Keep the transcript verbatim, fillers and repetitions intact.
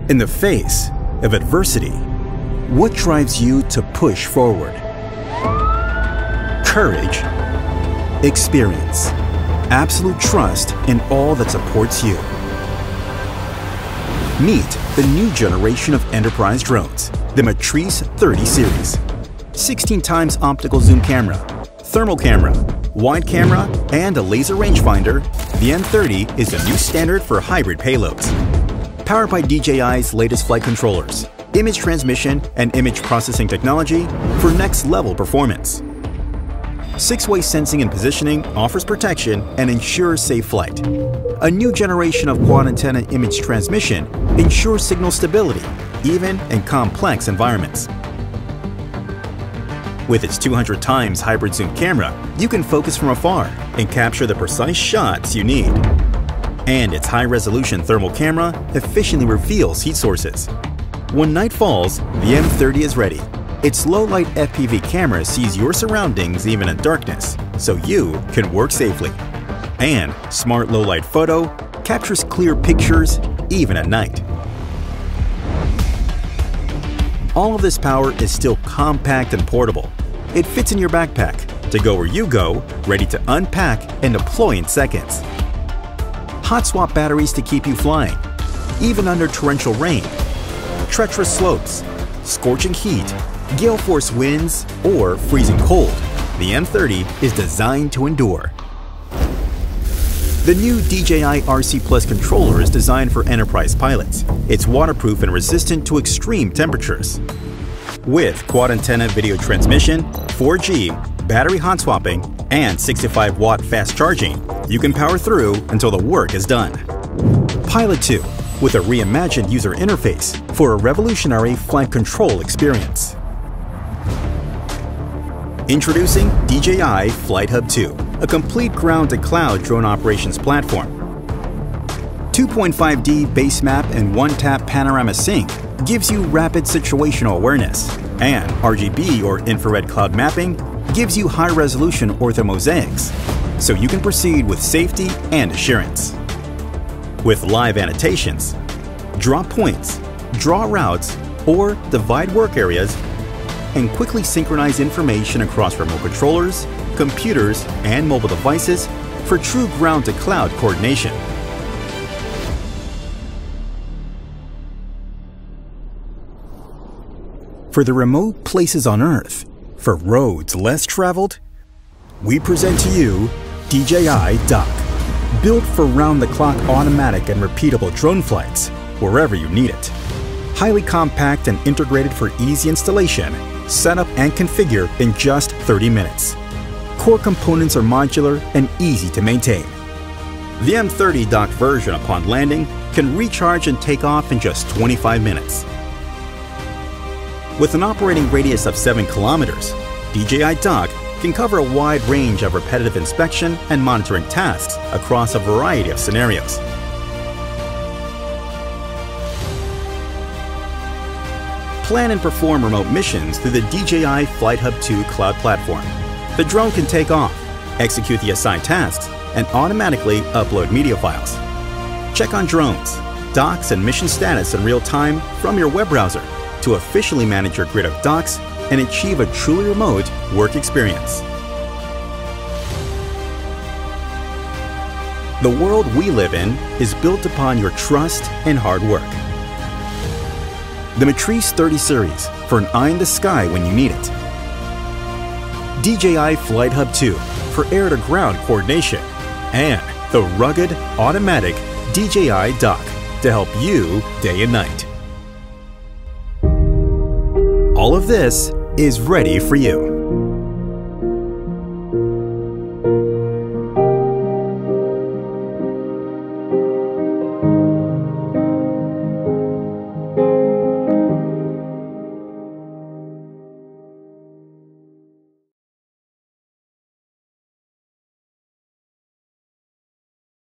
In the face of adversity, what drives you to push forward? Courage, experience, absolute trust in all that supports you. Meet the new generation of enterprise drones, the Matrice thirty series. sixteen times optical zoom camera, thermal camera, wide camera, and a laser rangefinder, the M thirty is the new standard for hybrid payloads. Powered by D J I's latest flight controllers, image transmission, and image processing technology for next-level performance. Six-way sensing and positioning offers protection and ensures safe flight. A new generation of quad antenna image transmission ensures signal stability, even in complex environments. With its two hundred times hybrid zoom camera, you can focus from afar and capture the precise shots you need. And its high-resolution thermal camera efficiently reveals heat sources. When night falls, the M thirty is ready. Its low-light F P V camera sees your surroundings even in darkness, so you can work safely. And Smart Low-Light Photo captures clear pictures even at night. All of this power is still compact and portable. It fits in your backpack to go where you go, ready to unpack and deploy in seconds. Hot swap batteries to keep you flying, even under torrential rain, treacherous slopes, scorching heat, gale force winds, or freezing cold. The M thirty is designed to endure. The new D J I R C Plus controller is designed for enterprise pilots. It's waterproof and resistant to extreme temperatures. With quad antenna video transmission, four G, battery hot swapping, and sixty-five watt fast charging, you can power through until the work is done. Pilot two, with a reimagined user interface for a revolutionary flight control experience. Introducing D J I Flight Hub two, a complete ground-to-cloud drone operations platform. two point five D base map and one-tap panorama sync gives you rapid situational awareness, and R G B or infrared cloud mapping gives you high-resolution orthomosaics, so you can proceed with safety and assurance. With live annotations, draw points, draw routes, or divide work areas, and quickly synchronize information across remote controllers, computers, and mobile devices for true ground-to-cloud coordination. For the remote places on Earth, for roads less traveled, we present to you D J I Dock, built for round-the-clock automatic and repeatable drone flights wherever you need it. Highly compact and integrated for easy installation, set up and configure in just thirty minutes. Core components are modular and easy to maintain. The M thirty dock version upon landing can recharge and take off in just twenty-five minutes. With an operating radius of seven kilometers, D J I Dock can cover a wide range of repetitive inspection and monitoring tasks across a variety of scenarios. Plan and perform remote missions through the D J I Flight Hub two cloud platform. The drone can take off, execute the assigned tasks, and automatically upload media files. Check on drones, docks, and mission status in real time from your web browser to officially manage your grid of docks and achieve a truly remote work experience. The world we live in is built upon your trust and hard work. The Matrice thirty series for an eye in the sky when you need it. D J I Flight Hub two for air-to-ground coordination. And the rugged, automatic D J I Dock to help you day and night. All of this is ready for you.